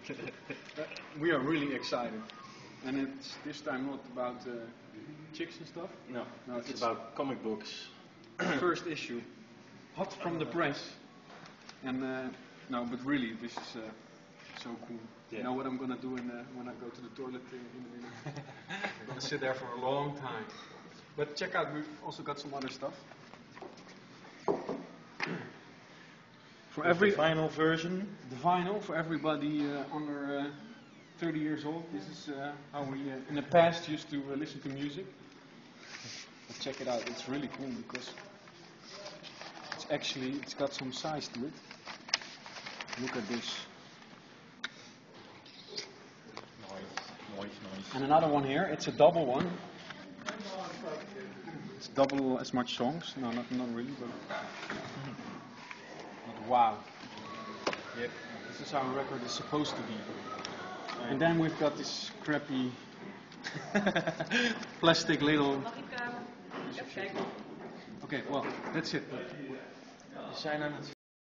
We are really excited. And it's this time not about chicks and stuff. No, No, it's about comic books. First issue, hot from the press. And no, but really, this is so cool. Yeah. You know what I'm gonna do when I go to the toilet in a minute? I'm gonna sit there for a long time. But check out, we've also got some other stuff. For every The final version. the vinyl for everybody under 30 years old. This is how we in the past used to listen to music. But check it out, it's really cool because it's got some size to it. Look at this. Nice. And another one here, it's a double one. It's double as much songs. No, not really, but wow. Yep. This is how a record is supposed to be. And then we've got this crappy plastic little. Mag ik even kijken? Okay, well, that's it. We zijn aan het